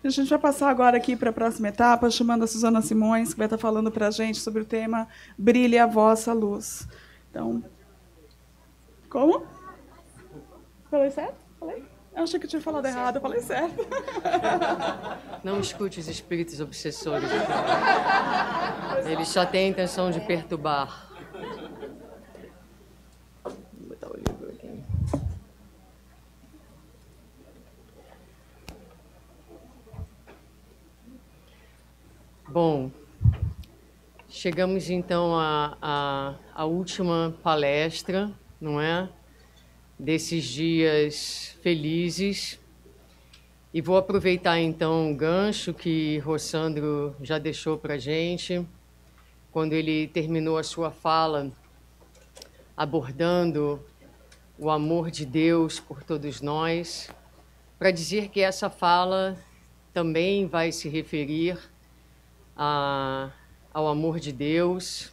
A gente vai passar agora aqui para a próxima etapa, chamando a Suzana Simões, que vai estar falando para a gente sobre o tema Brilhe a Vossa Luz. Então, como? Falei certo? Falei? Eu achei que eu tinha falado errado, eu falei certo. Não escute os espíritos obsessores. Eles só têm a intenção de perturbar. Vou botar o livro aqui. Bom, chegamos então à última palestra, não é? Desses dias felizes. E vou aproveitar então o gancho que Rossandro já deixou para a gente, quando ele terminou a sua fala abordando o amor de Deus por todos nós, para dizer que essa fala também vai se referir ao amor de Deus.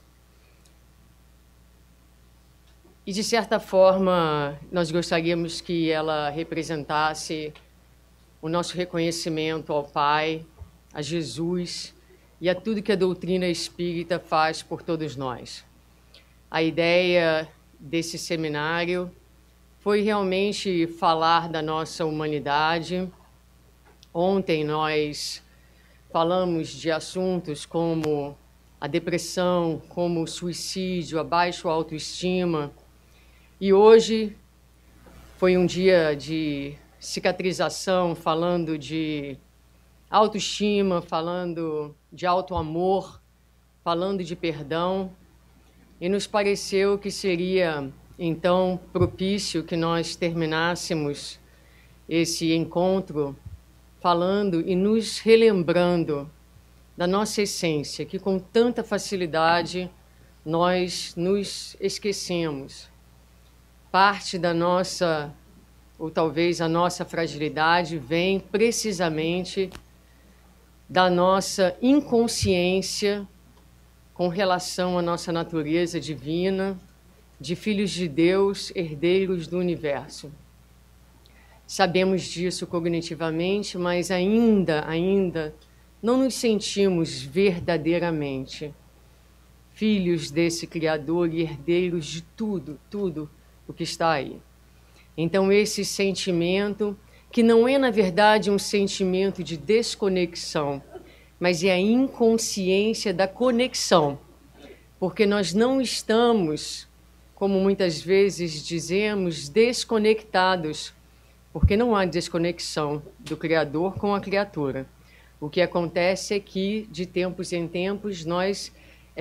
E, de certa forma, nós gostaríamos que ela representasse o nosso reconhecimento ao Pai, a Jesus e a tudo que a doutrina espírita faz por todos nós. A ideia desse seminário foi realmente falar da nossa humanidade. Ontem nós falamos de assuntos como a depressão, como o suicídio, a baixa autoestima. E hoje foi um dia de cicatrização, falando de autoestima, falando de autoamor, falando de perdão. E nos pareceu que seria, então, propício que nós terminássemos esse encontro falando e nos relembrando da nossa essência, que com tanta facilidade nós nos esquecemos. Parte da nossa, ou talvez a nossa fragilidade, vem precisamente da nossa inconsciência com relação à nossa natureza divina, de filhos de Deus, herdeiros do universo. Sabemos disso cognitivamente, mas ainda não nos sentimos verdadeiramente filhos desse Criador e herdeiros de tudo o que está aí. Então, esse sentimento, que não é, na verdade, um sentimento de desconexão, mas é a inconsciência da conexão, porque nós não estamos, como muitas vezes dizemos, desconectados, porque não há desconexão do Criador com a criatura. O que acontece é que, de tempos em tempos, nós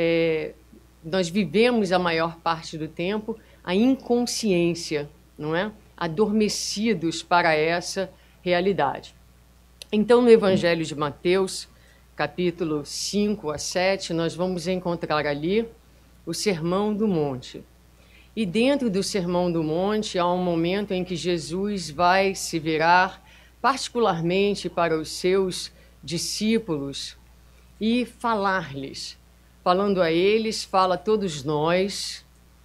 vivemos a maior parte do tempo a inconsciência, não é? Adormecidos para essa realidade. Então, no Evangelho de Mateus, capítulo 5 a 7, nós vamos encontrar ali o Sermão do Monte. E dentro do Sermão do Monte há um momento em que Jesus vai se virar particularmente para os seus discípulos e falar-lhes. Falando a eles, fala a todos nós,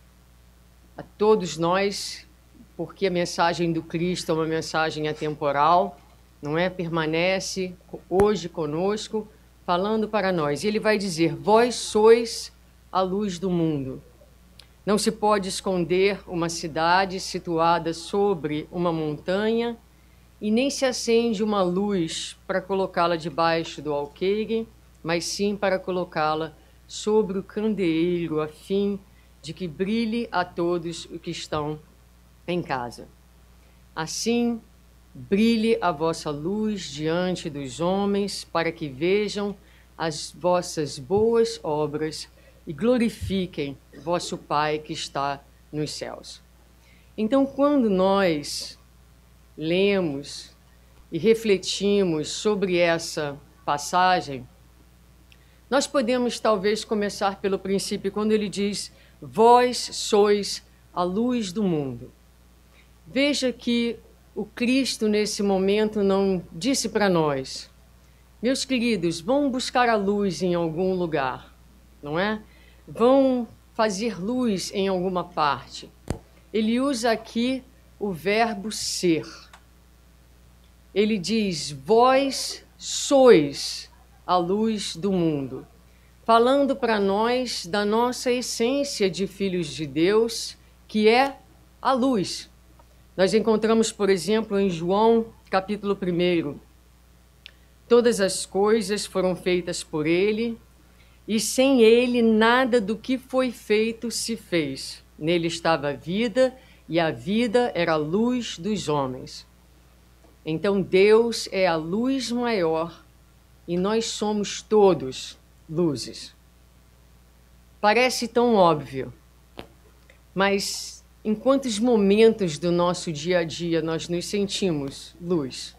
porque a mensagem do Cristo é uma mensagem atemporal, não é? Permanece hoje conosco, falando para nós. E ele vai dizer: vós sois a luz do mundo. Não se pode esconder uma cidade situada sobre uma montanha e nem se acende uma luz para colocá-la debaixo do alqueire, mas sim para colocá-la sobre o candeeiro, a fim de que brilhe a todos os que estão em casa. Assim, brilhe a vossa luz diante dos homens, para que vejam as vossas boas obras e glorifiquem vosso Pai que está nos céus. Então, quando nós lemos e refletimos sobre essa passagem, nós podemos talvez começar pelo princípio, quando ele diz: vós sois a luz do mundo. Veja que o Cristo, nesse momento, não disse para nós: meus queridos, vão buscar a luz em algum lugar, não é? Vão fazer luz em alguma parte. Ele usa aqui o verbo ser. Ele diz: vós sois a luz do mundo, falando para nós da nossa essência de filhos de Deus, que é a luz. Nós encontramos, por exemplo, em João, capítulo 1, todas as coisas foram feitas por ele, e sem ele nada do que foi feito se fez. Nele estava a vida, e a vida era a luz dos homens. Então Deus é a luz maior, e nós somos todos luzes. Parece tão óbvio, mas em quantos momentos do nosso dia a dia nós nos sentimos luz?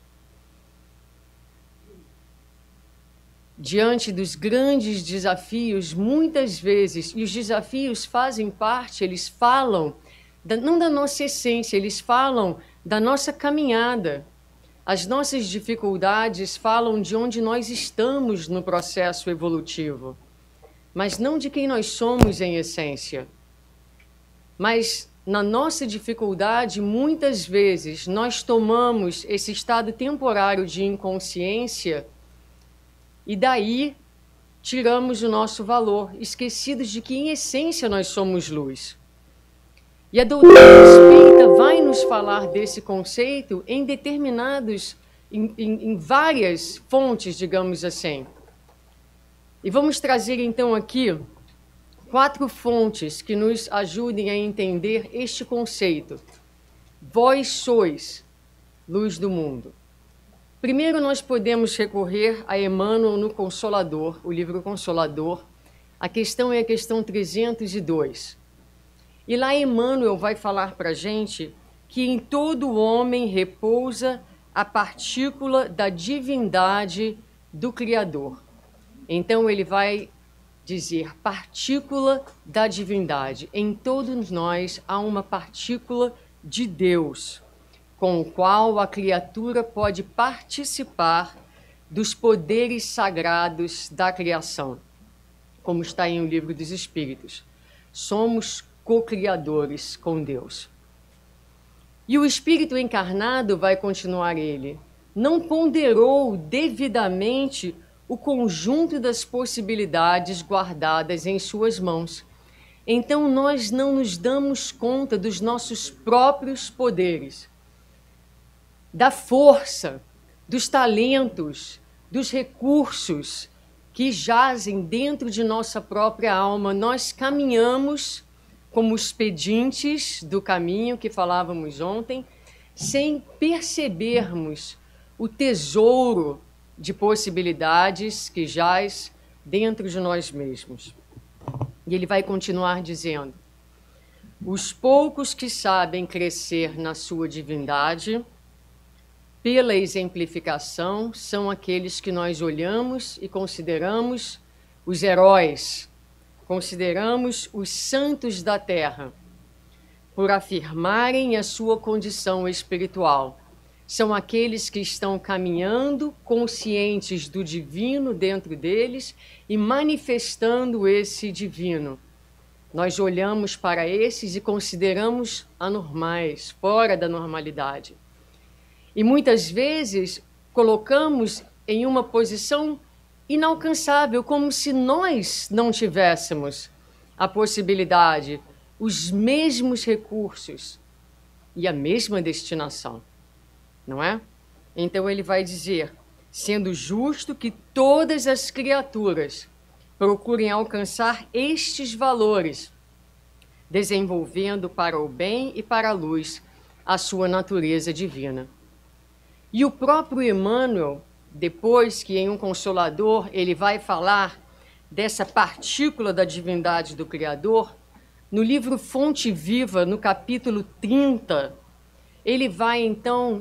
Diante dos grandes desafios, muitas vezes, e os desafios fazem parte, eles falam, não da nossa essência, eles falam da nossa caminhada. As nossas dificuldades falam de onde nós estamos no processo evolutivo, mas não de quem nós somos em essência. Mas na nossa dificuldade, muitas vezes, nós tomamos esse estado temporário de inconsciência e daí tiramos o nosso valor, esquecidos de que, em essência, nós somos luz. E a doutrina espírita vai nos falar desse conceito em várias fontes, digamos assim. E vamos trazer, então, aqui 4 fontes que nos ajudem a entender este conceito. Vós sois luz do mundo. Primeiro, nós podemos recorrer a Emmanuel no Consolador, o livro Consolador. A questão é a questão 302. E lá Emmanuel vai falar para a gente que em todo homem repousa a partícula da divindade do Criador. Então ele vai dizer partícula da divindade. Em todos nós há uma partícula de Deus, com o qual a criatura pode participar dos poderes sagrados da criação, como está em O Livro dos Espíritos. Somos co-criadores com Deus. E o espírito encarnado, vai continuar ele, não ponderou devidamente o conjunto das possibilidades guardadas em suas mãos. Então nós não nos damos conta dos nossos próprios poderes, da força, dos talentos, dos recursos que jazem dentro de nossa própria alma. Nós caminhamos como os pedintes do caminho que falávamos ontem, sem percebermos o tesouro de possibilidades que jaz dentro de nós mesmos. E ele vai continuar dizendo: os poucos que sabem crescer na sua divindade, pela exemplificação, são aqueles que nós olhamos e consideramos os heróis, consideramos os santos da terra, por afirmarem a sua condição espiritual. São aqueles que estão caminhando conscientes do divino dentro deles e manifestando esse divino. Nós olhamos para esses e consideramos anormais, fora da normalidade. E muitas vezes colocamos em uma posição inalcançável, como se nós não tivéssemos a possibilidade, os mesmos recursos e a mesma destinação, não é? Então ele vai dizer, sendo justo que todas as criaturas procurem alcançar estes valores, desenvolvendo para o bem e para a luz a sua natureza divina. E o próprio Emmanuel, depois que em Um Consolador ele vai falar dessa partícula da divindade do Criador, no livro Fonte Viva, no capítulo 30, ele vai então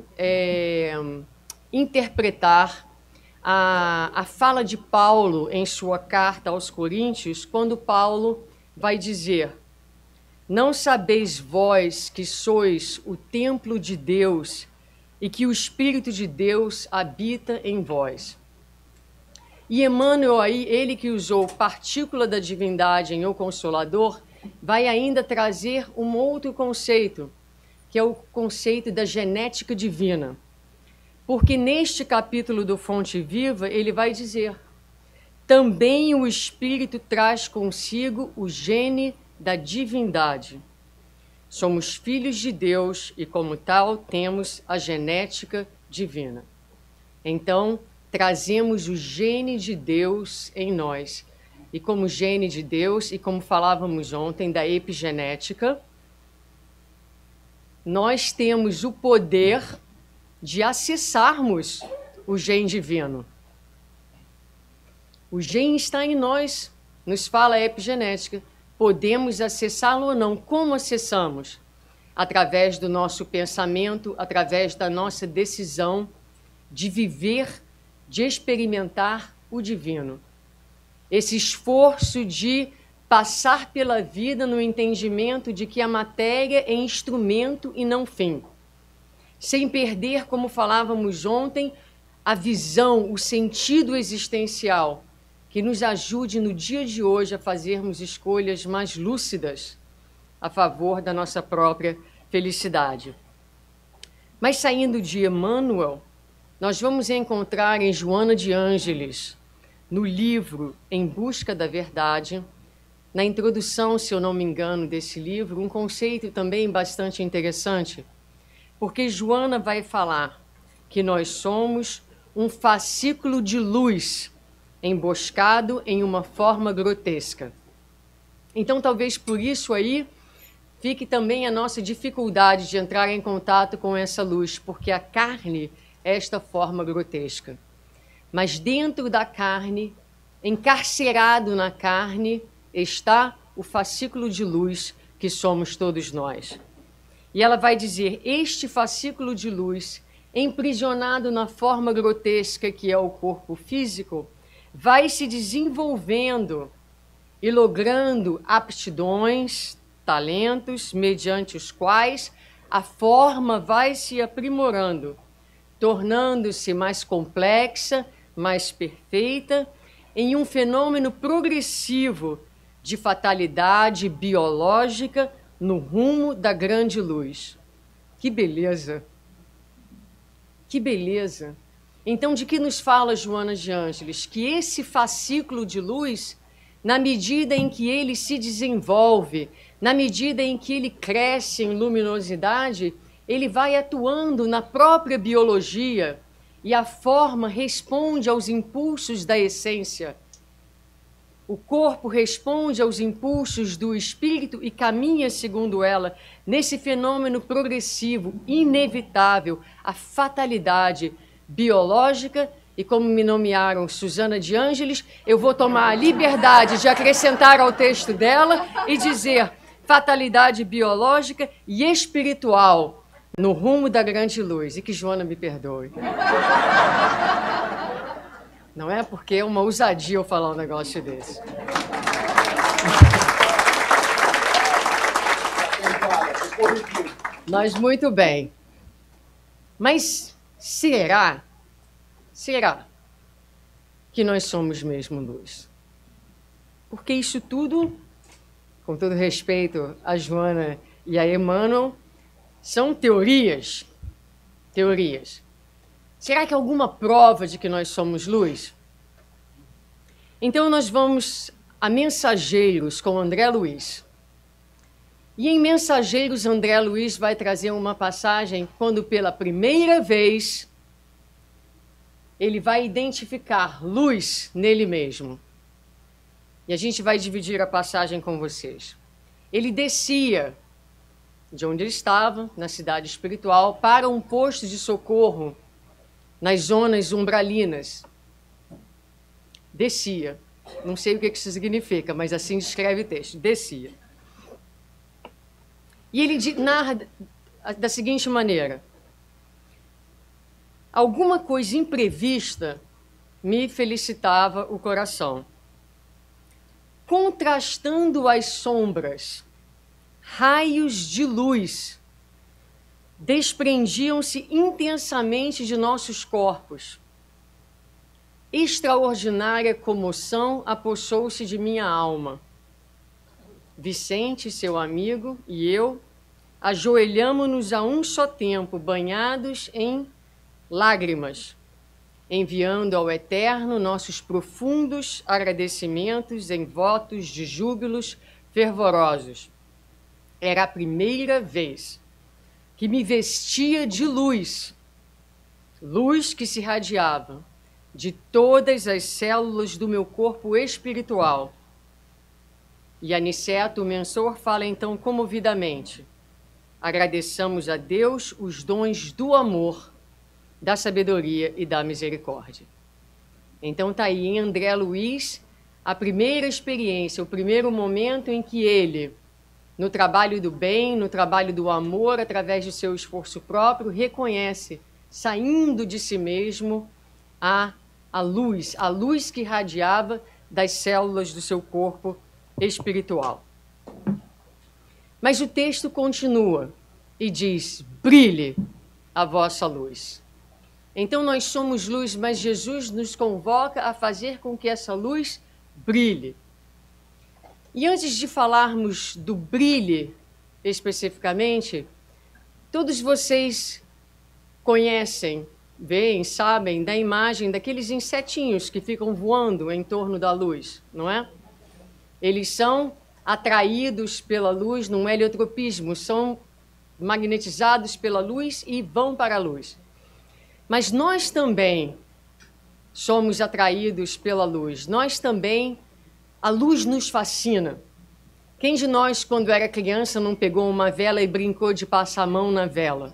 interpretar a fala de Paulo em sua carta aos Coríntios, quando Paulo vai dizer: não sabeis vós que sois o templo de Deus e que o Espírito de Deus habita em vós. E Emmanuel aí, ele que usou partícula da divindade em O Consolador, vai ainda trazer um outro conceito, que é o conceito da genética divina. Porque neste capítulo do Fonte Viva, ele vai dizer: também o Espírito traz consigo o gene da divindade. Somos filhos de Deus e, como tal, temos a genética divina. Então, trazemos o gene de Deus em nós. E como gene de Deus, e como falávamos ontem da epigenética, nós temos o poder de acessarmos o gene divino. O gene está em nós, nos fala a epigenética. Podemos acessá-lo ou não. Como acessamos? Através do nosso pensamento, através da nossa decisão de viver, de experimentar o divino. Esse esforço de passar pela vida no entendimento de que a matéria é instrumento e não fim. Sem perder, como falávamos ontem, a visão, o sentido existencial, que nos ajude no dia de hoje a fazermos escolhas mais lúcidas a favor da nossa própria felicidade. Mas saindo de Emmanuel, nós vamos encontrar em Joana de Ângeles, no livro Em Busca da Verdade, na introdução, se eu não me engano, desse livro, um conceito também bastante interessante, porque Joana vai falar que nós somos um fascículo de luz emboscado em uma forma grotesca. Então, talvez por isso aí fique também a nossa dificuldade de entrar em contato com essa luz, porque a carne é esta forma grotesca. Mas dentro da carne, encarcerado na carne, está o fascículo de luz que somos todos nós. E ela vai dizer, este fascículo de luz, emprisionado na forma grotesca que é o corpo físico, vai se desenvolvendo e logrando aptidões, talentos, mediante os quais a forma vai se aprimorando, tornando-se mais complexa, mais perfeita, em um fenômeno progressivo de fatalidade biológica no rumo da grande luz. Que beleza! Que beleza! Então, de que nos fala Joana de Ângeles? Que esse fascículo de luz, na medida em que ele se desenvolve, na medida em que ele cresce em luminosidade, ele vai atuando na própria biologia e a forma responde aos impulsos da essência. O corpo responde aos impulsos do espírito e caminha, segundo ela, nesse fenômeno progressivo, inevitável, a fatalidade biológica. E como me nomearam Susana de Ângeles, eu vou tomar a liberdade de acrescentar ao texto dela e dizer fatalidade biológica e espiritual no rumo da grande luz. E que Joana me perdoe. Não é porque é uma ousadia eu falar um negócio desse. Mas muito bem. Mas será que nós somos mesmo luz? Porque isso tudo, com todo respeito a Joana e a Emmanuel, são teorias. Será que há alguma prova de que nós somos luz? Então nós vamos a Mensageiros com André Luiz. E em Mensageiros, André Luiz vai trazer uma passagem quando pela primeira vez ele vai identificar luz nele mesmo. E a gente vai dividir a passagem com vocês. Ele descia de onde ele estava, na cidade espiritual, para um posto de socorro nas zonas umbralinas. Descia. Não sei o que isso significa, mas assim descreve o texto. Descia. E ele narra da seguinte maneira: alguma coisa imprevista me felicitava o coração. Contrastando as sombras, raios de luz desprendiam-se intensamente de nossos corpos. Extraordinária comoção apossou-se de minha alma. Vicente, seu amigo, e eu ajoelhamo-nos a um só tempo, banhados em lágrimas, enviando ao Eterno nossos profundos agradecimentos em votos de júbilos fervorosos. Era a primeira vez que me vestia de luz, luz que se irradiava de todas as células do meu corpo espiritual. E Aniceto, o mentor, fala então comovidamente: agradeçamos a Deus os dons do amor, da sabedoria e da misericórdia. Então está aí em André Luiz a primeira experiência, o primeiro momento em que ele, no trabalho do bem, no trabalho do amor, através do seu esforço próprio, reconhece, saindo de si mesmo, a luz que irradiava das células do seu corpo espiritual. Mas o texto continua e diz: brilhe a vossa luz. Então nós somos luz, mas Jesus nos convoca a fazer com que essa luz brilhe. E antes de falarmos do brilhe especificamente, todos vocês conhecem, veem, sabem da imagem daqueles insetinhos que ficam voando em torno da luz, não é? Eles são atraídos pela luz num heliotropismo, são magnetizados pela luz e vão para a luz. Mas nós também somos atraídos pela luz. Nós também, a luz nos fascina. Quem de nós, quando era criança, não pegou uma vela e brincou de passar a mão na vela?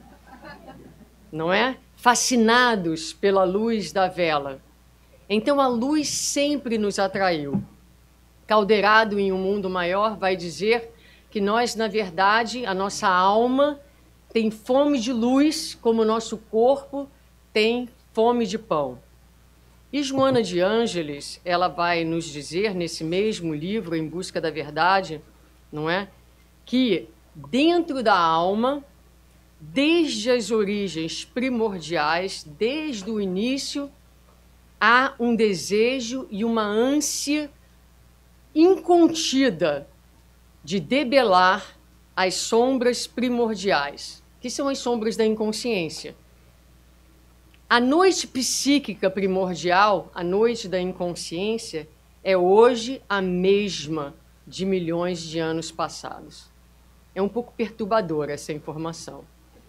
Não é? Fascinados pela luz da vela. Então a luz sempre nos atraiu. Caldeirado em um mundo maior vai dizer que nós, na verdade, a nossa alma tem fome de luz, como o nosso corpo tem fome de pão. E Joana de Ângeles, ela vai nos dizer, nesse mesmo livro, Em Busca da Verdade, não é? Que dentro da alma, desde as origens primordiais, desde o início, há um desejo e uma ânsia incontida de debelar as sombras primordiais, que são as sombras da inconsciência. A noite psíquica primordial, a noite da inconsciência, é hoje a mesma de milhões de anos passados. É um pouco perturbadora essa informação,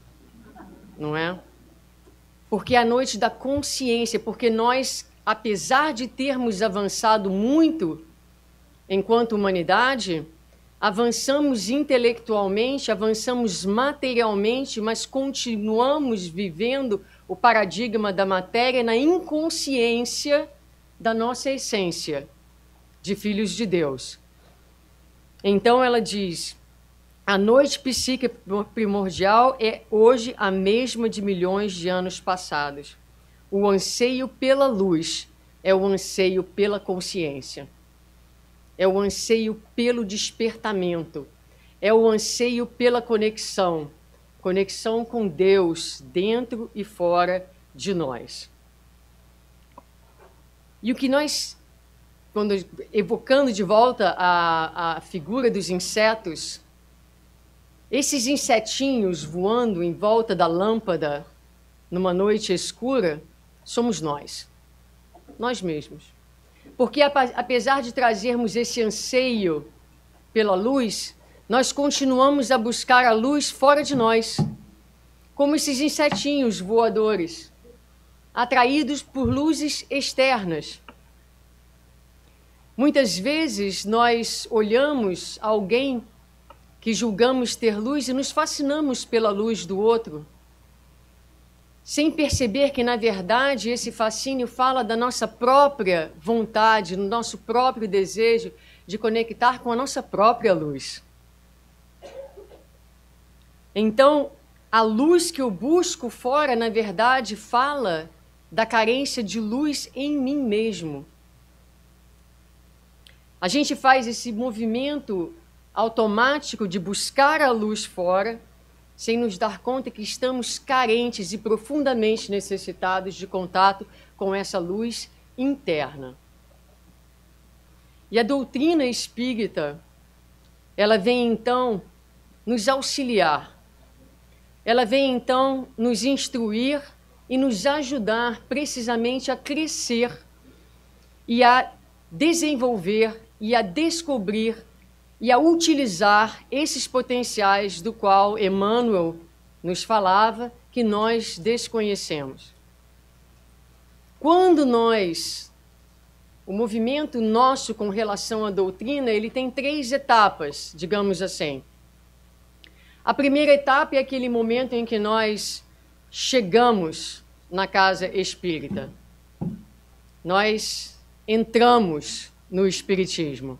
não é? Porque é a noite da consciência, porque nós, apesar de termos avançado muito enquanto humanidade, avançamos intelectualmente, avançamos materialmente, mas continuamos vivendo o paradigma da matéria na inconsciência da nossa essência de filhos de Deus. Então ela diz: a noite psíquica primordial é hoje a mesma de milhões de anos passados. O anseio pela luz é o anseio pela consciência. É o anseio pelo despertamento. É o anseio pela conexão. Conexão com Deus dentro e fora de nós. E o que nós, quando evocando de volta a figura dos insetos, esses insetinhos voando em volta da lâmpada numa noite escura, somos nós mesmos. Porque apesar de trazermos esse anseio pela luz, nós continuamos a buscar a luz fora de nós, como esses insetinhos voadores, atraídos por luzes externas. Muitas vezes nós olhamos alguém que julgamos ter luz e nos fascinamos pela luz do outro, sem perceber que, na verdade, esse fascínio fala da nossa própria vontade, do nosso próprio desejo de conectar com a nossa própria luz. Então, a luz que eu busco fora, na verdade, fala da carência de luz em mim mesmo. A gente faz esse movimento automático de buscar a luz fora, sem nos dar conta que estamos carentes e profundamente necessitados de contato com essa luz interna. E a doutrina espírita, ela vem então nos auxiliar, ela vem então nos instruir e nos ajudar precisamente a crescer e a desenvolver e a descobrir e a utilizar esses potenciais do qual Emmanuel nos falava, que nós desconhecemos. Quando o movimento nosso com relação à doutrina, ele tem 3 etapas, digamos assim. A primeira etapa é aquele momento em que nós chegamos na casa espírita. Nós entramos no espiritismo.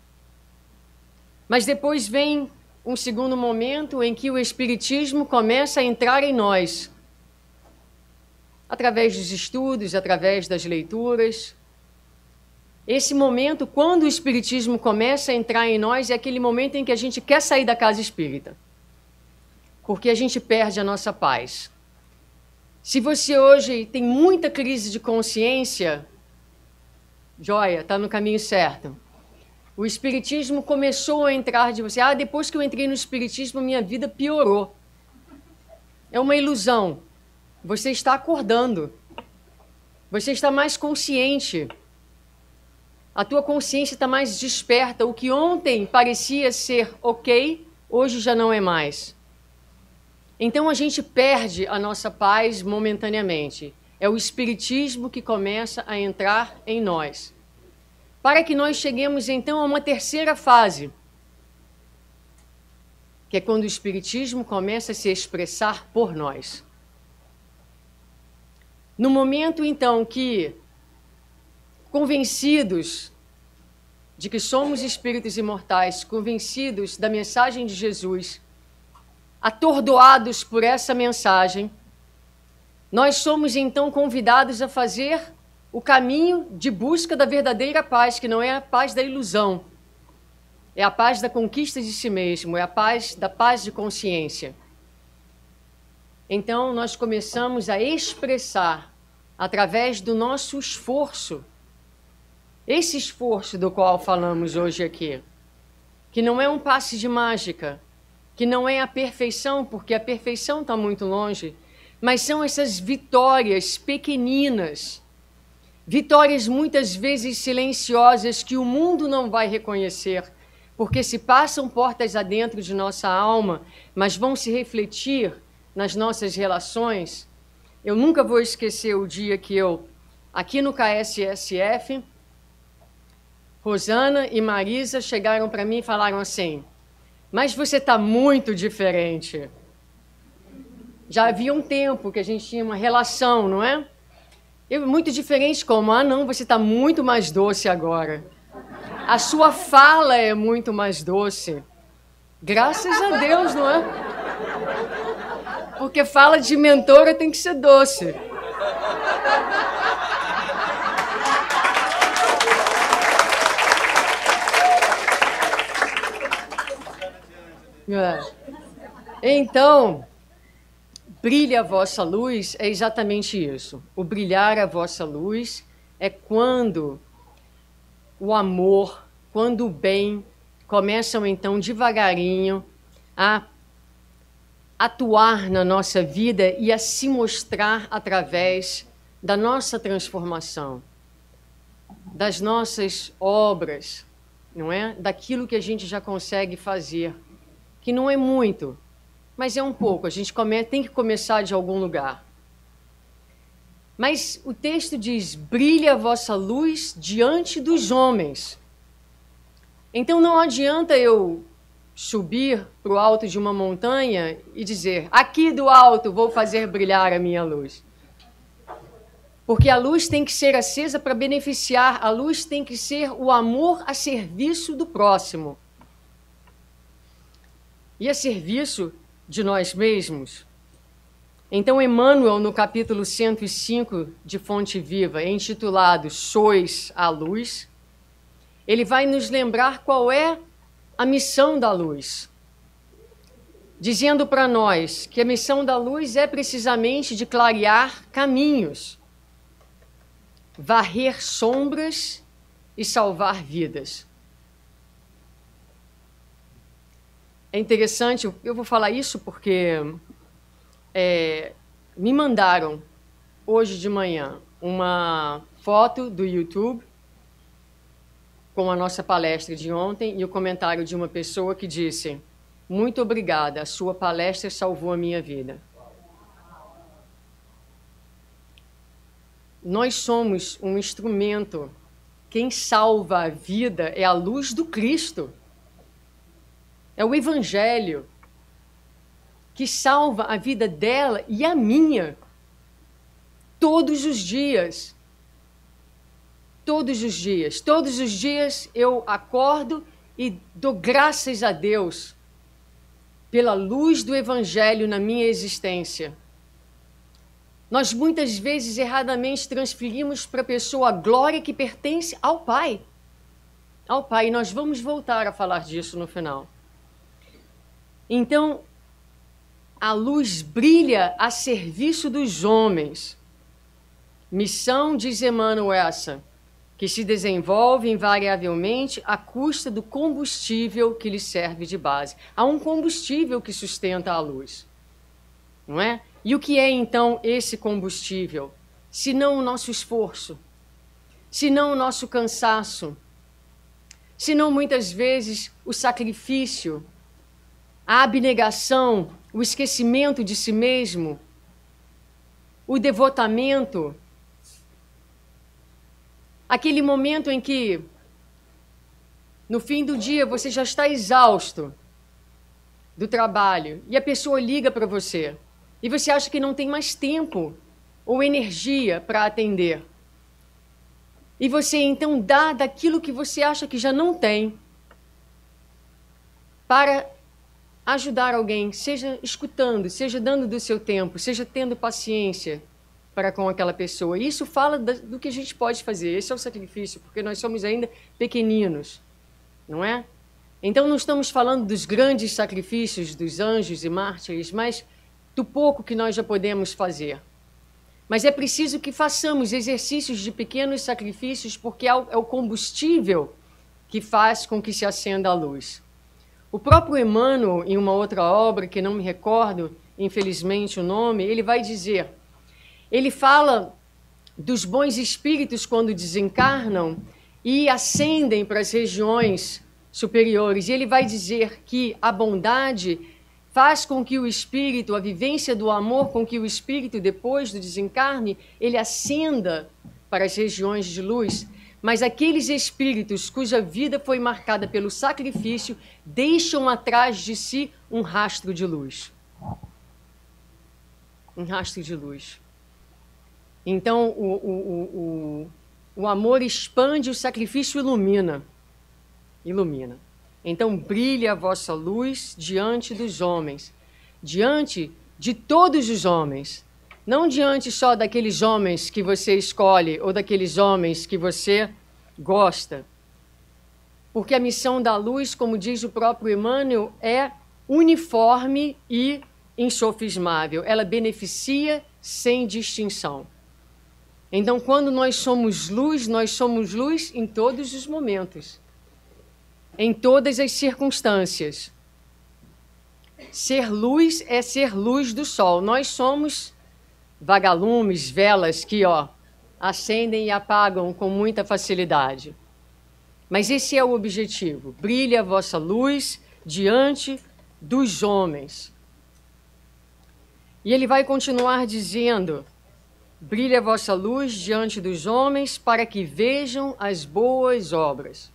Mas depois vem um segundo momento em que o espiritismo começa a entrar em nós, através dos estudos, através das leituras. Esse momento, quando o espiritismo começa a entrar em nós, é aquele momento em que a gente quer sair da casa espírita, porque a gente perde a nossa paz. Se você hoje tem muita crise de consciência, joia, está no caminho certo. O espiritismo começou a entrar de você. Depois que eu entrei no espiritismo, minha vida piorou. É uma ilusão. Você está acordando. Você está mais consciente. A tua consciência está mais desperta. O que ontem parecia ser ok, hoje já não é mais. Então a gente perde a nossa paz momentaneamente. É o espiritismo que começa a entrar em nós. Para que nós cheguemos então a uma terceira fase, que é quando o espiritismo começa a se expressar por nós. No momento então que, convencidos de que somos espíritos imortais, convencidos da mensagem de Jesus, atordoados por essa mensagem, nós somos então convidados a fazer o caminho de busca da verdadeira paz, que não é a paz da ilusão, é a paz da conquista de si mesmo, é a paz da paz de consciência. Então nós começamos a expressar, através do nosso esforço, esse esforço do qual falamos hoje aqui, que não é um passe de mágica, que não é a perfeição, porque a perfeição está muito longe, mas são essas vitórias pequeninas, vitórias muitas vezes silenciosas que o mundo não vai reconhecer, porque se passam portas adentro de nossa alma, mas vão se refletir nas nossas relações. Eu nunca vou esquecer o dia que eu, aqui no KSSF, Rosana e Marisa chegaram para mim e falaram assim: mas você está muito diferente. Já havia um tempo que a gente tinha uma relação, não é? Muito diferente como, não, você está muito mais doce agora. A sua fala é muito mais doce. Graças a Deus, não é? Porque fala de mentora tem que ser doce. Então, brilha a vossa luz é exatamente isso. O brilhar a vossa luz é quando o amor, quando o bem começam então devagarinho a atuar na nossa vida e a se mostrar através da nossa transformação, das nossas obras, não é? Daquilo que a gente já consegue fazer, que não é muito, mas é um pouco. A gente tem que começar de algum lugar. Mas o texto diz: brilha a vossa luz diante dos homens. Então não adianta eu subir para o alto de uma montanha e dizer: aqui do alto vou fazer brilhar a minha luz. Porque a luz tem que ser acesa para beneficiar, a luz tem que ser o amor a serviço do próximo. E a serviço de nós mesmos. Então, Emmanuel, no capítulo 105 de Fonte Viva, intitulado Sois a Luz, ele vai nos lembrar qual é a missão da luz, dizendo para nós que a missão da luz é precisamente de clarear caminhos, varrer sombras e salvar vidas. É interessante, eu vou falar isso porque me mandaram hoje de manhã uma foto do YouTube com a nossa palestra de ontem e o comentário de uma pessoa que disse: muito obrigada, a sua palestra salvou a minha vida. Nós somos um instrumento. Quem salva a vida é a luz do Cristo. É o Evangelho que salva a vida dela e a minha. Todos os dias. Todos os dias. Todos os dias eu acordo e dou graças a Deus pela luz do Evangelho na minha existência. Nós muitas vezes erradamente transferimos para a pessoa a glória que pertence ao Pai. Ao Pai. E nós vamos voltar a falar disso no final. Então, a luz brilha a serviço dos homens. Missão, diz Emmanuel, essa, que se desenvolve invariavelmente à custa do combustível que lhe serve de base. Há um combustível que sustenta a luz, não é? E o que é, então, esse combustível? Se não o nosso esforço, se não o nosso cansaço, se não, muitas vezes, o sacrifício, a abnegação, o esquecimento de si mesmo, o devotamento, aquele momento em que, no fim do dia, você já está exausto do trabalho e a pessoa liga para você e você acha que não tem mais tempo ou energia para atender. E você então dá daquilo que você acha que já não tem para ajudar alguém, seja escutando, seja dando do seu tempo, seja tendo paciência para com aquela pessoa. Isso fala do que a gente pode fazer. Esse é o sacrifício, porque nós somos ainda pequeninos, não é? Então não estamos falando dos grandes sacrifícios dos anjos e mártires, mas do pouco que nós já podemos fazer. Mas é preciso que façamos exercícios de pequenos sacrifícios, porque é o combustível que faz com que se acenda a luz. O próprio Emmanuel, em uma outra obra, que não me recordo, infelizmente, o nome, ele vai dizer, ele fala dos bons espíritos quando desencarnam e ascendem para as regiões superiores. E ele vai dizer que a bondade faz com que o espírito, a vivência do amor, com que o espírito, depois do desencarne, ele ascenda para as regiões de luz. Mas aqueles espíritos cuja vida foi marcada pelo sacrifício deixam atrás de si um rastro de luz. Um rastro de luz. Então, o amor expande, o sacrifício ilumina. Ilumina. Então, brilhe a vossa luz diante dos homens, diante de todos os homens, não diante só daqueles homens que você escolhe ou daqueles homens que você gosta. Porque a missão da luz, como diz o próprio Emmanuel, é uniforme e insofismável. Ela beneficia sem distinção. Então, quando nós somos luz em todos os momentos. Em todas as circunstâncias. Ser luz é ser luz do sol. Nós somos vagalumes, velas que, acendem e apagam com muita facilidade. Mas esse é o objetivo. Brilhe a vossa luz diante dos homens. E ele vai continuar dizendo, brilhe a vossa luz diante dos homens para que vejam as boas obras.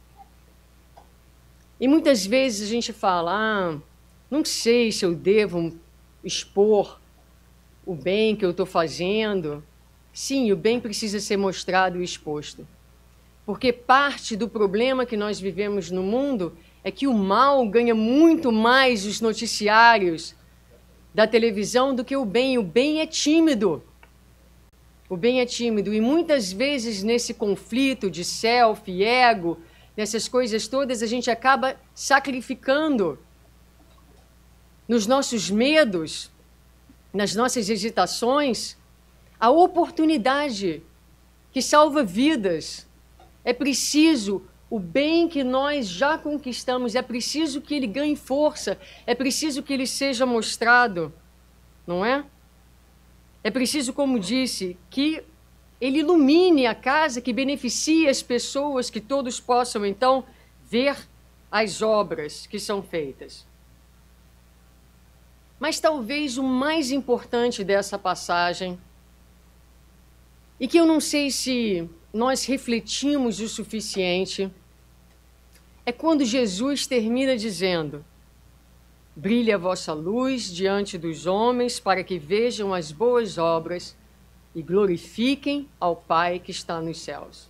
E muitas vezes a gente fala, não sei se eu devo expor o bem que eu estou fazendo. Sim, o bem precisa ser mostrado e exposto. Porque parte do problema que nós vivemos no mundo é que o mal ganha muito mais os noticiários da televisão do que o bem. O bem é tímido. O bem é tímido. E muitas vezes nesse conflito de self, ego, nessas coisas todas, a gente acaba sacrificando nos nossos medos, nas nossas hesitações, a oportunidade que salva vidas. É preciso o bem que nós já conquistamos, é preciso que ele ganhe força, é preciso que ele seja mostrado, não é? É preciso, como disse, que ele ilumine a casa, que beneficie as pessoas, que todos possam, então, ver as obras que são feitas. Mas talvez o mais importante dessa passagem, e que eu não sei se nós refletimos o suficiente, é quando Jesus termina dizendo: brilhe a vossa luz diante dos homens, para que vejam as boas obras e glorifiquem ao Pai que está nos céus.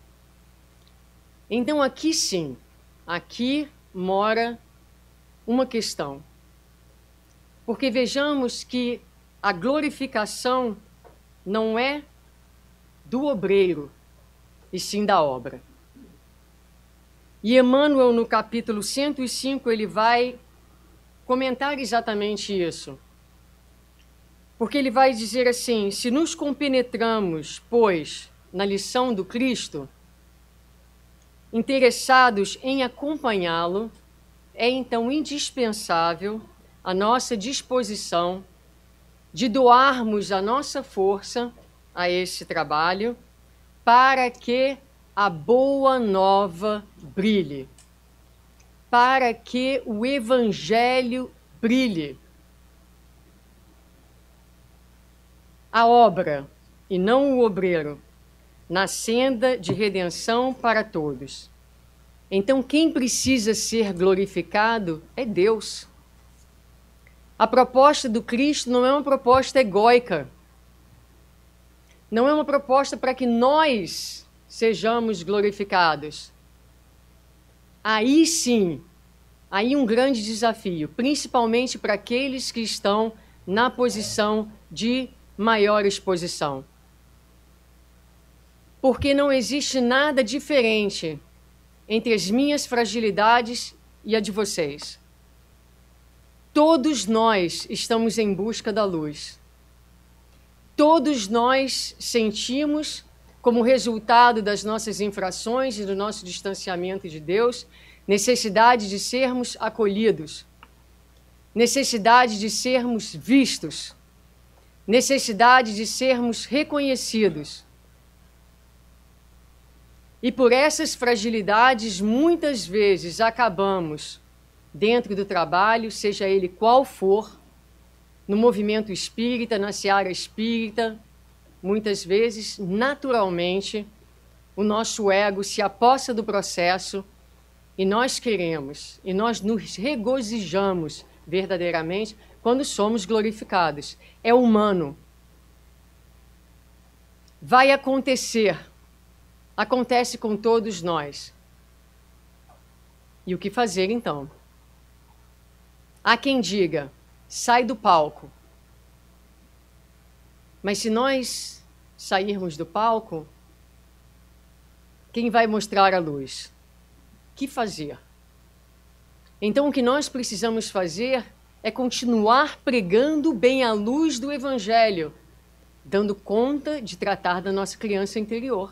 Então aqui sim, aqui mora uma questão. Porque vejamos que a glorificação não é do obreiro, e sim da obra. E Emmanuel, no capítulo 105, ele vai comentar exatamente isso. Porque ele vai dizer assim: se nos compenetramos, pois, na lição do Cristo, interessados em acompanhá-lo, é então indispensável a nossa disposição de doarmos a nossa força a esse trabalho para que a boa nova brilhe, para que o Evangelho brilhe. A obra, e não o obreiro, na senda de redenção para todos. Então, quem precisa ser glorificado é Deus. A proposta do Cristo não é uma proposta egóica. Não é uma proposta para que nós sejamos glorificados. Aí sim, aí um grande desafio, principalmente para aqueles que estão na posição de maior exposição. Porque não existe nada diferente entre as minhas fragilidades e a de vocês. Todos nós estamos em busca da luz. Todos nós sentimos, como resultado das nossas infrações e do nosso distanciamento de Deus, necessidade de sermos acolhidos, necessidade de sermos vistos, necessidade de sermos reconhecidos. E por essas fragilidades, muitas vezes acabamos, dentro do trabalho, seja ele qual for, no movimento espírita, na seara espírita, muitas vezes, naturalmente, o nosso ego se apossa do processo e nós queremos, e nós nos regozijamos verdadeiramente quando somos glorificados. É humano. Vai acontecer. Acontece com todos nós. E o que fazer então? Há quem diga: sai do palco. Mas se nós sairmos do palco, quem vai mostrar a luz? O que fazer? Então o que nós precisamos fazer é continuar pregando bem a luz do Evangelho, dando conta de tratar da nossa criança interior.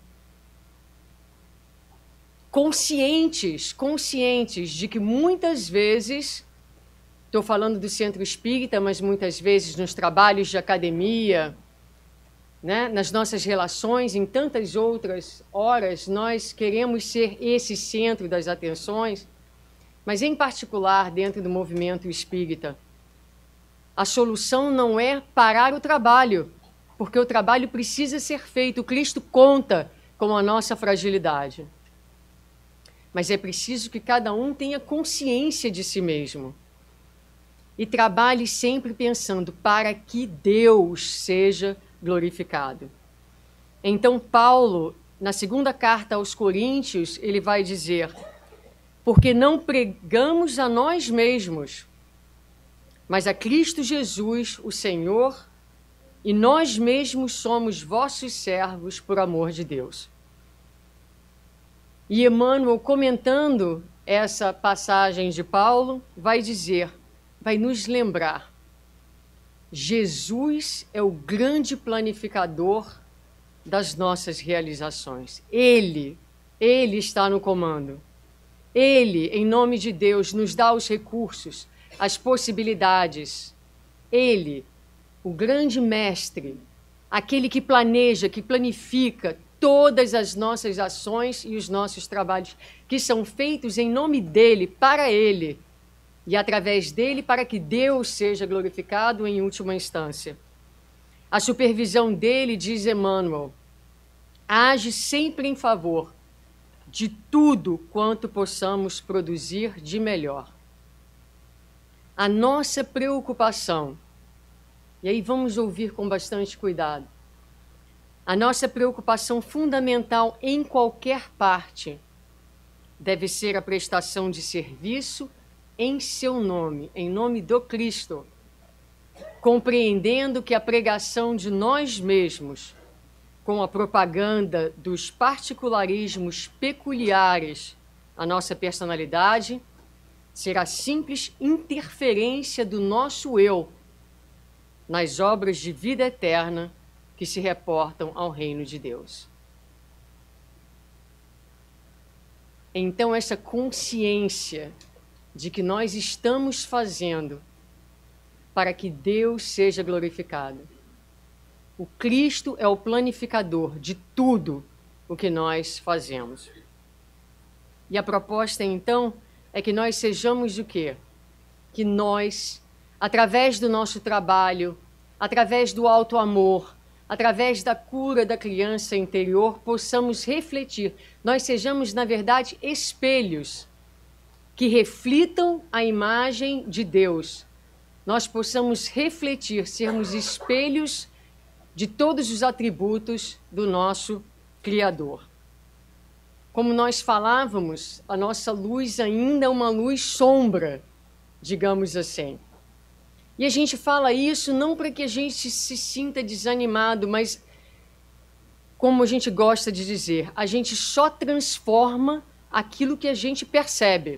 Conscientes de que muitas vezes, estou falando do centro espírita, mas muitas vezes nos trabalhos de academia, né, nas nossas relações, em tantas outras horas, nós queremos ser esse centro das atenções, mas em particular dentro do movimento espírita. A solução não é parar o trabalho, porque o trabalho precisa ser feito. O Cristo conta com a nossa fragilidade. Mas é preciso que cada um tenha consciência de si mesmo e trabalhe sempre pensando para que Deus seja glorificado. Então, Paulo, na segunda carta aos Coríntios, ele vai dizer: porque não pregamos a nós mesmos, mas a Cristo Jesus, o Senhor, e nós mesmos somos vossos servos por amor de Deus. E Emmanuel, comentando essa passagem de Paulo, vai dizer, vai nos lembrar: Jesus é o grande planificador das nossas realizações. Ele está no comando. Ele, em nome de Deus, nos dá os recursos, as possibilidades. Ele o grande mestre, aquele que planeja, que planifica todas as nossas ações e os nossos trabalhos, que são feitos em nome dele, para ele, e através dele, para que Deus seja glorificado em última instância. A supervisão dele, diz Emmanuel, age sempre em favor de tudo quanto possamos produzir de melhor. A nossa preocupação, e aí vamos ouvir com bastante cuidado, a nossa preocupação fundamental em qualquer parte deve ser a prestação de serviço em seu nome, em nome do Cristo, compreendendo que a pregação de nós mesmos, com a propaganda dos particularismos peculiares à nossa personalidade, será simples interferência do nosso eu nas obras de vida eterna que se reportam ao reino de Deus. Então, essa consciência de que nós estamos fazendo para que Deus seja glorificado. O Cristo é o planificador de tudo o que nós fazemos. E a proposta, então, é que nós sejamos o quê? Que nós, através do nosso trabalho, através do alto amor, através da cura da criança interior, possamos refletir. Nós sejamos, na verdade, espelhos que reflitam a imagem de Deus. Nós possamos refletir, sermos espelhos de todos os atributos do nosso Criador. Como nós falávamos, a nossa luz ainda é uma luz sombra, digamos assim. E a gente fala isso não para que a gente se sinta desanimado, mas, como a gente gosta de dizer, a gente só transforma aquilo que a gente percebe.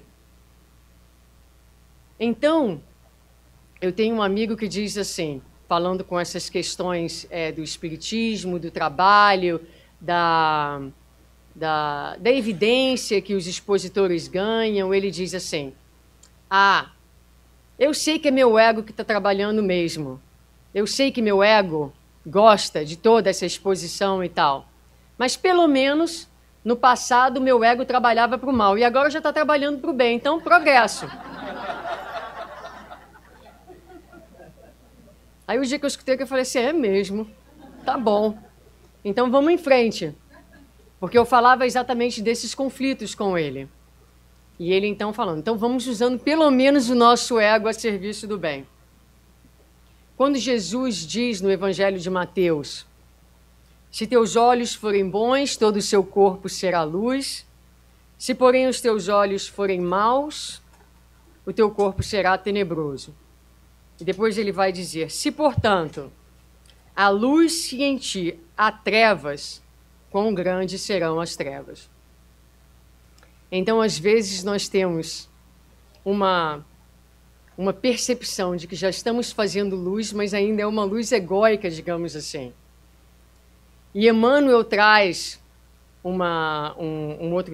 Então, eu tenho um amigo que diz assim, falando com essas questões do espiritismo, do trabalho, da evidência que os expositores ganham, ele diz assim, eu sei que é meu ego que está trabalhando mesmo. Eu sei que meu ego gosta de toda essa exposição e tal. Mas, pelo menos, no passado, meu ego trabalhava para o mal. E agora já está trabalhando para o bem. Então, progresso. Aí, o dia que eu escutei, eu falei assim, é mesmo. Tá bom. Então, vamos em frente. Porque eu falava exatamente desses conflitos com ele. E ele então falando, então vamos usando pelo menos o nosso ego a serviço do bem. Quando Jesus diz no Evangelho de Mateus, se teus olhos forem bons, todo o seu corpo será luz, se porém os teus olhos forem maus, o teu corpo será tenebroso. E depois ele vai dizer, se portanto a luz se em ti há trevas, quão grandes serão as trevas. Então, às vezes, nós temos uma percepção de que já estamos fazendo luz, mas ainda é uma luz egóica, digamos assim. E Emmanuel traz um outro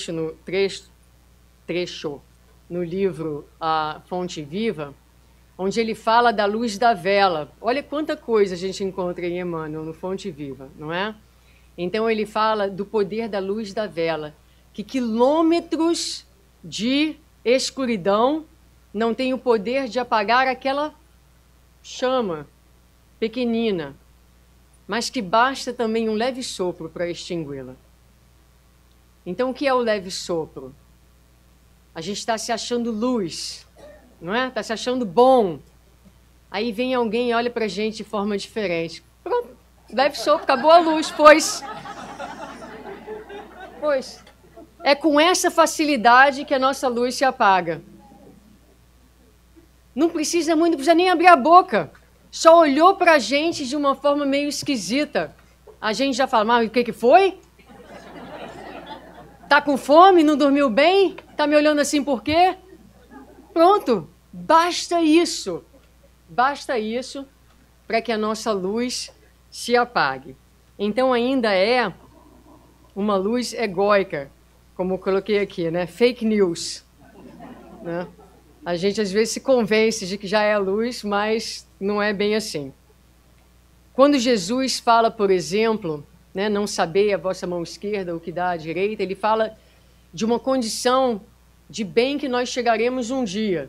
trecho no livro A Fonte Viva, onde ele fala da luz da vela. Olha quanta coisa a gente encontra em Emmanuel, no Fonte Viva, não é? Então, ele fala do poder da luz da vela, que quilômetros de escuridão não têm o poder de apagar aquela chama pequenina, mas que basta também um leve sopro para extingui-la. Então, o que é o leve sopro? A gente está se achando luz, não é? Está se achando bom. Aí vem alguém e olha para a gente de forma diferente. Pronto, leve sopro, acabou a luz, pois. É com essa facilidade que a nossa luz se apaga. Não precisa muito, não precisa nem abrir a boca. Só olhou para a gente de uma forma meio esquisita. A gente já fala, mas o que foi? Tá com fome? Não dormiu bem? Tá me olhando assim por quê? Pronto, basta isso. Basta isso para que a nossa luz se apague. Então ainda é uma luz egóica, como eu coloquei aqui, né? Fake news. Né? A gente às vezes se convence de que já é luz, mas não é bem assim. Quando Jesus fala, por exemplo, né, não sabei a vossa mão esquerda o que dá à direita, ele fala de uma condição de bem que nós chegaremos um dia,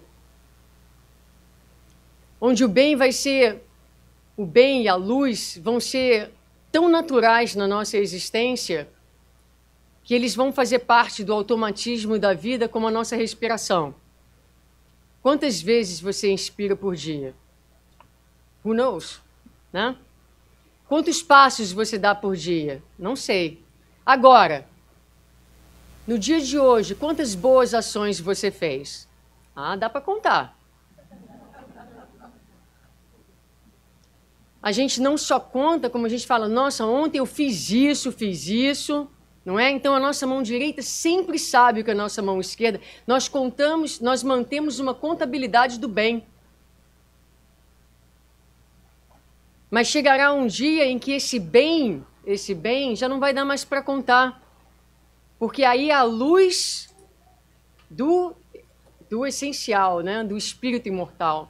onde o bem e a luz vão ser tão naturais na nossa existência que eles vão fazer parte do automatismo da vida como a nossa respiração. Quantas vezes você inspira por dia? Who knows? Né? Quantos passos você dá por dia? Não sei. Agora, no dia de hoje, quantas boas ações você fez? Dá para contar. A gente não só conta, como a gente fala, nossa, ontem eu fiz isso, não é? Então a nossa mão direita sempre sabe o que a nossa mão esquerda. Nós mantemos uma contabilidade do bem. Mas chegará um dia em que esse bem já não vai dar mais para contar. Porque aí a luz do essencial, né? Do espírito imortal.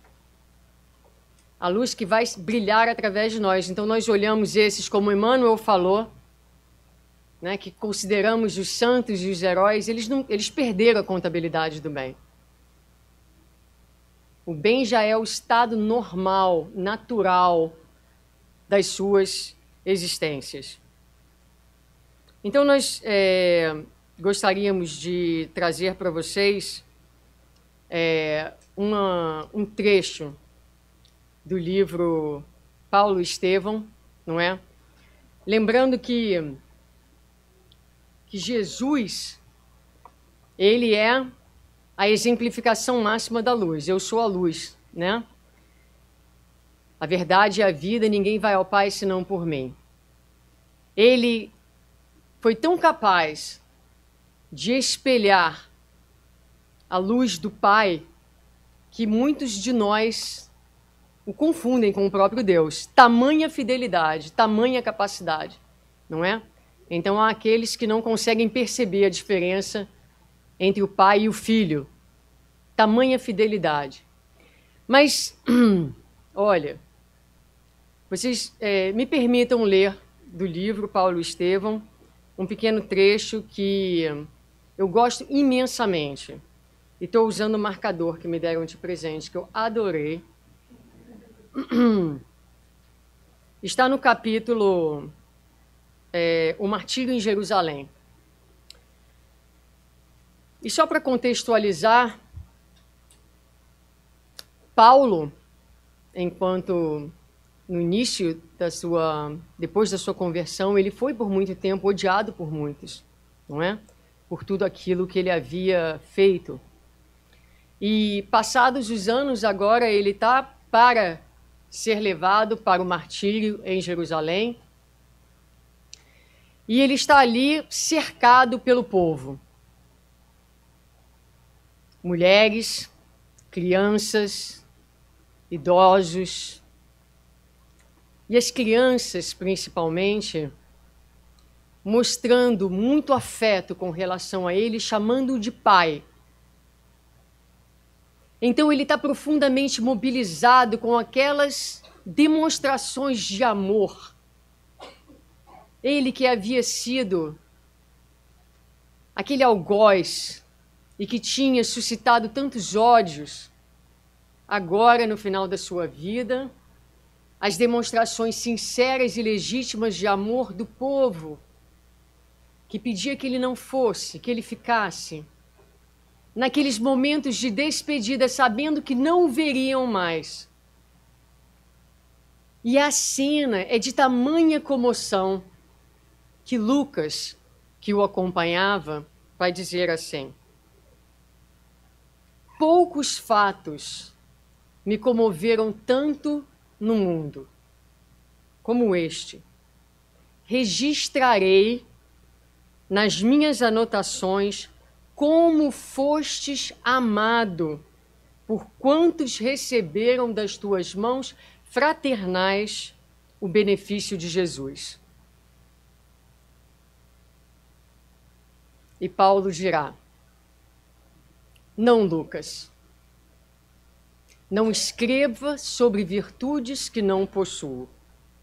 A luz que vai brilhar através de nós. Então nós olhamos esses, como Emmanuel falou, né, que consideramos os santos e os heróis, eles perderam a contabilidade do bem. O bem já é o estado normal, natural das suas existências. Então nós gostaríamos de trazer para vocês um trecho do livro Paulo Estevão, não é? Lembrando que Jesus, ele é a exemplificação máxima da luz. Eu sou a luz, né? A verdade e a vida, ninguém vai ao Pai senão por mim. Ele foi tão capaz de espelhar a luz do Pai que muitos de nós o confundem com o próprio Deus. Tamanha fidelidade, tamanha capacidade, não é? Então há aqueles que não conseguem perceber a diferença entre o pai e o filho. Tamanha fidelidade. Mas, olha, vocês me permitam ler do livro Paulo Estevão um pequeno trecho que eu gosto imensamente. E estou usando o marcador que me deram de presente, que eu adorei. Está no capítulo O Martírio em Jerusalém. E só para contextualizar, Paulo, enquanto no início depois da sua conversão, ele foi por muito tempo odiado por muitos, não é? Por tudo aquilo que ele havia feito. E passados os anos, agora ele está para ser levado para o martírio em Jerusalém. E ele está ali cercado pelo povo. Mulheres, crianças, idosos. E as crianças, principalmente, mostrando muito afeto com relação a ele, chamando-o de pai. Então ele está profundamente mobilizado com aquelas demonstrações de amor. Ele que havia sido aquele algoz e que tinha suscitado tantos ódios, agora, no final da sua vida, as demonstrações sinceras e legítimas de amor do povo, que pedia que ele não fosse, que ele ficasse, naqueles momentos de despedida, sabendo que não o veriam mais. E a cena é de tamanha comoção que Lucas, que o acompanhava, vai dizer assim: poucos fatos me comoveram tanto no mundo como este. Registrarei nas minhas anotações como fostes amado por quantos receberam das tuas mãos fraternais o benefício de Jesus. E Paulo dirá: não, Lucas, não escreva sobre virtudes que não possuo,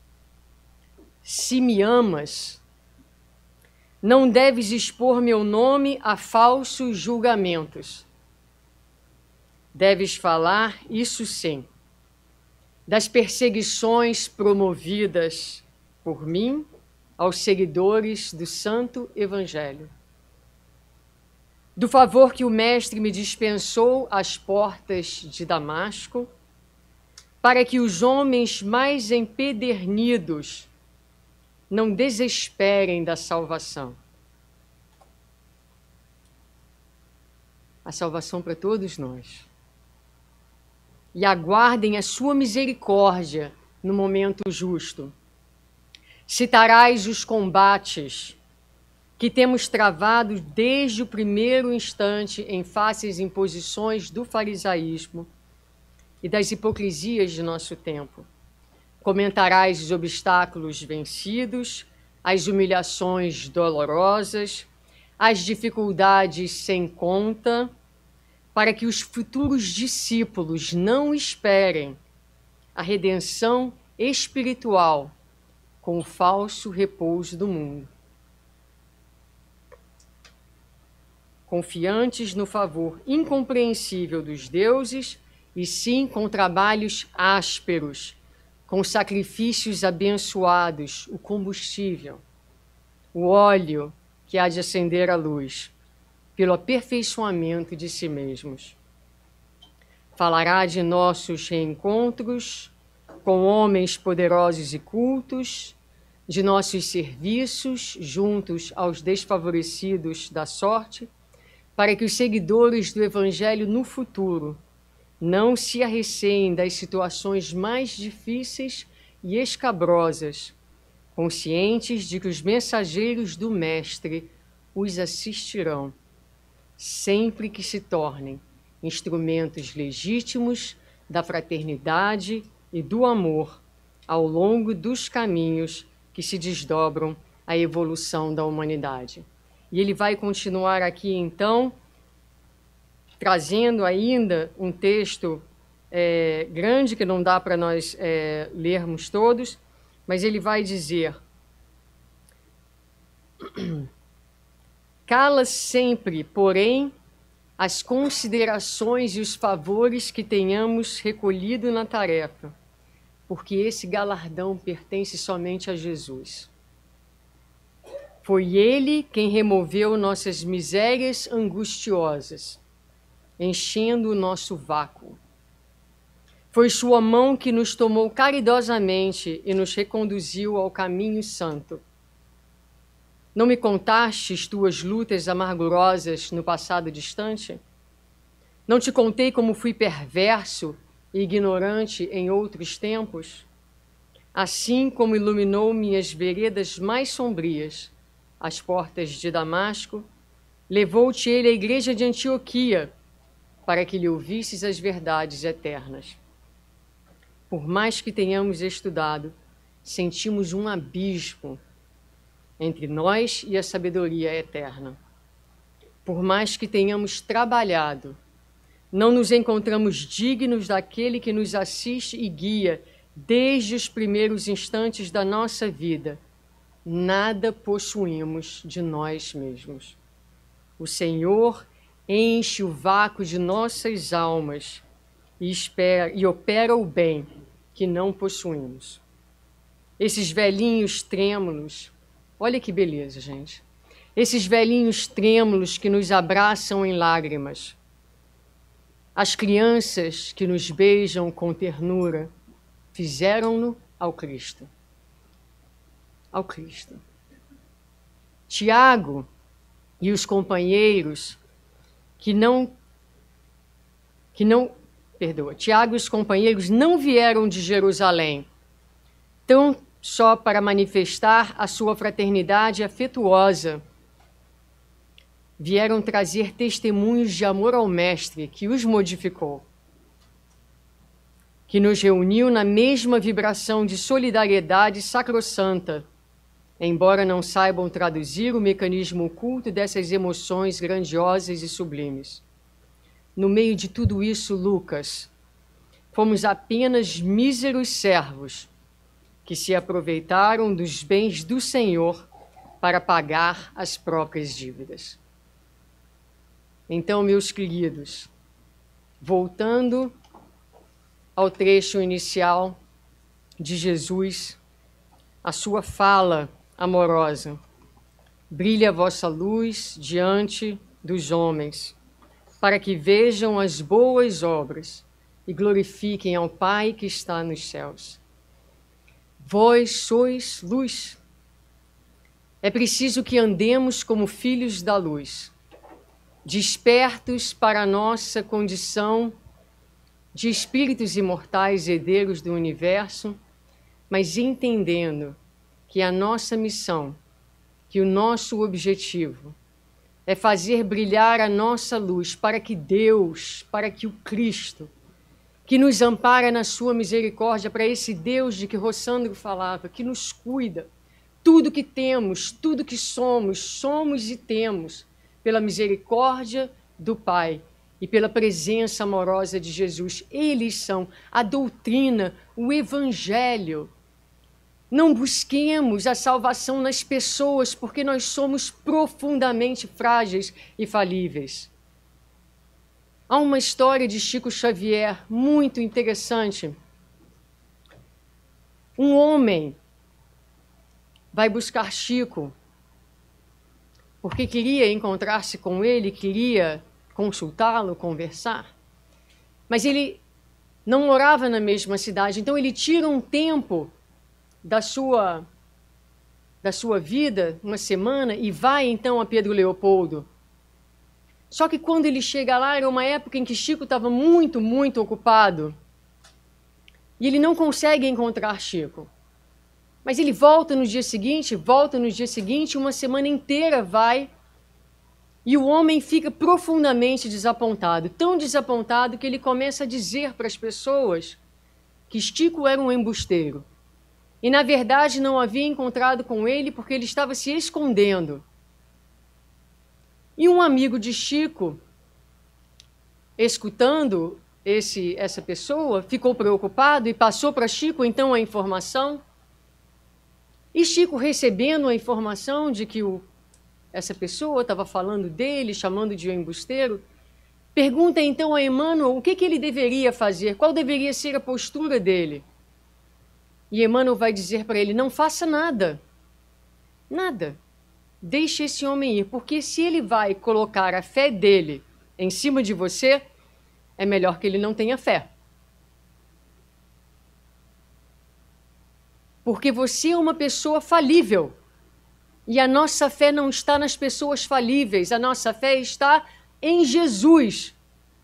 se me amas, não deves expor meu nome a falsos julgamentos. Deves falar, isso sim, das perseguições promovidas por mim aos seguidores do Santo Evangelho, do favor que o Mestre me dispensou às portas de Damasco, para que os homens mais empedernidos não desesperem da salvação. A salvação para todos nós. E aguardem a sua misericórdia no momento justo. Citarás os combates que temos travado desde o primeiro instante em face às imposições do farisaísmo e das hipocrisias de nosso tempo. Comentarás os obstáculos vencidos, as humilhações dolorosas, as dificuldades sem conta, para que os futuros discípulos não esperem a redenção espiritual com o falso repouso do mundo. Confiantes no favor incompreensível dos deuses, e sim com trabalhos ásperos, com sacrifícios abençoados, o combustível, o óleo que há de acender a luz, pelo aperfeiçoamento de si mesmos. Falará de nossos reencontros com homens poderosos e cultos, de nossos serviços juntos aos desfavorecidos da sorte, para que os seguidores do Evangelho no futuro não se arreceiem das situações mais difíceis e escabrosas, conscientes de que os mensageiros do Mestre os assistirão, sempre que se tornem instrumentos legítimos da fraternidade e do amor ao longo dos caminhos que se desdobram à evolução da humanidade. E ele vai continuar aqui, então, trazendo ainda um texto grande, que não dá para nós lermos todos, mas ele vai dizer: cala sempre, porém, as considerações e os favores que tenhamos recolhido na tarefa, porque esse galardão pertence somente a Jesus. Foi Ele quem removeu nossas misérias angustiosas, enchendo o nosso vácuo. Foi sua mão que nos tomou caridosamente e nos reconduziu ao caminho santo. Não me contastes tuas lutas amargurosas no passado distante? Não te contei como fui perverso e ignorante em outros tempos? Assim como iluminou minhas veredas mais sombrias, as portas de Damasco, levou-te ele à igreja de Antioquia, para que lhe ouvisses as verdades eternas. Por mais que tenhamos estudado, sentimos um abismo entre nós e a sabedoria eterna. Por mais que tenhamos trabalhado, não nos encontramos dignos daquele que nos assiste e guia desde os primeiros instantes da nossa vida. Nada possuímos de nós mesmos. O Senhor enche o vácuo de nossas almas e opera o bem que não possuímos. Esses velhinhos trêmulos, olha que beleza, gente. Esses velhinhos trêmulos que nos abraçam em lágrimas. As crianças que nos beijam com ternura fizeram-no ao Cristo. Ao Cristo. Tiago e os companheiros Tiago e os companheiros não vieram de Jerusalém, tão só para manifestar a sua fraternidade afetuosa. Vieram trazer testemunhos de amor ao Mestre, que os modificou, que nos reuniu na mesma vibração de solidariedade sacrossanta, embora não saibam traduzir o mecanismo oculto dessas emoções grandiosas e sublimes. No meio de tudo isso, Lucas, fomos apenas míseros servos, que se aproveitaram dos bens do Senhor para pagar as próprias dívidas. Então, meus queridos, voltando ao trecho inicial de Jesus, a sua fala amorosa: brilhe a vossa luz diante dos homens, para que vejam as boas obras e glorifiquem ao Pai que está nos céus. Vós sois luz. É preciso que andemos como filhos da luz, despertos para a nossa condição de espíritos imortais, herdeiros do universo, mas entendendo que a nossa missão, que o nosso objetivo é fazer brilhar a nossa luz para que Deus, para que o Cristo, que nos ampara na sua misericórdia, para esse Deus de que Rossandro falava, que nos cuida, tudo que temos, tudo que somos, somos e temos pela misericórdia do Pai e pela presença amorosa de Jesus. Eles são a doutrina, o Evangelho. Não busquemos a salvação nas pessoas, porque nós somos profundamente frágeis e falíveis. Há uma história de Chico Xavier muito interessante. Um homem vai buscar Chico, porque queria encontrar-se com ele, queria consultá-lo, conversar. Mas ele não morava na mesma cidade, então ele tira um tempo da sua vida, uma semana, e vai então a Pedro Leopoldo. Só que quando ele chega lá, era uma época em que Chico estava muito, muito ocupado. E ele não consegue encontrar Chico. Mas ele volta no dia seguinte, uma semana inteira vai, e o homem fica profundamente desapontado. Tão desapontado que ele começa a dizer para as pessoas que Chico era um embusteiro. E, na verdade, não havia encontrado com ele porque ele estava se escondendo. E um amigo de Chico, escutando essa pessoa, ficou preocupado e passou para Chico, então, a informação. E Chico, recebendo a informação de que essa pessoa estava falando dele, chamando de um embusteiro, pergunta então a Emmanuel o que ele deveria fazer, qual deveria ser a postura dele. E Emmanuel vai dizer para ele: não faça nada, nada. Deixe esse homem ir, porque se ele vai colocar a fé dele em cima de você, é melhor que ele não tenha fé. Porque você é uma pessoa falível. E a nossa fé não está nas pessoas falíveis, a nossa fé está em Jesus.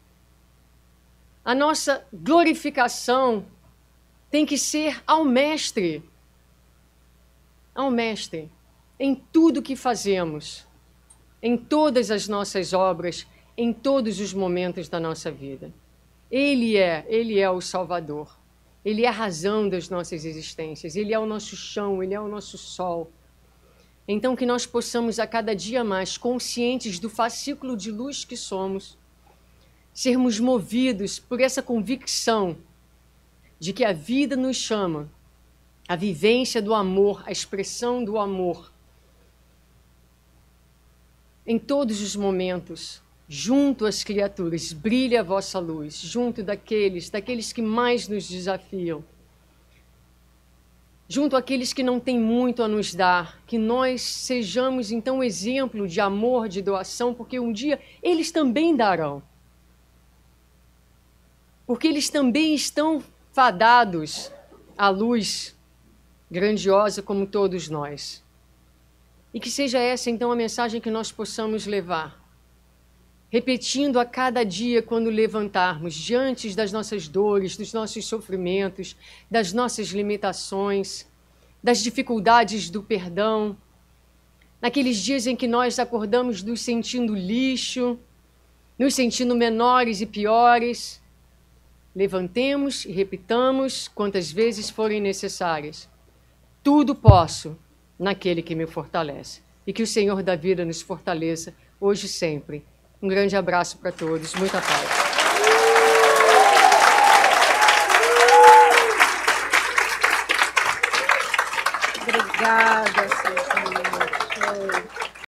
A nossa glorificação tem que ser ao Mestre. Ao Mestre. Em tudo que fazemos, em todas as nossas obras, em todos os momentos da nossa vida. Ele é o Salvador. Ele é a razão das nossas existências. Ele é o nosso chão, ele é o nosso sol. Então, que nós possamos a cada dia mais, conscientes do fascículo de luz que somos, sermos movidos por essa convicção de que a vida nos chama, a vivência do amor, a expressão do amor, em todos os momentos, junto às criaturas, brilhe a vossa luz, junto daqueles que mais nos desafiam, junto àqueles que não têm muito a nos dar, que nós sejamos então exemplo de amor, de doação, porque um dia eles também darão. Porque eles também estão fadados à luz grandiosa como todos nós. E que seja essa, então, a mensagem que nós possamos levar, repetindo a cada dia quando levantarmos, diante das nossas dores, dos nossos sofrimentos, das nossas limitações, das dificuldades do perdão, naqueles dias em que nós acordamos nos sentindo lixo, nos sentindo menores e piores, levantemos e repitamos quantas vezes forem necessárias. Tudo posso naquele que me fortalece. E que o Senhor da vida nos fortaleça hoje e sempre. Um grande abraço para todos. Muita paz. Obrigada, Silvia.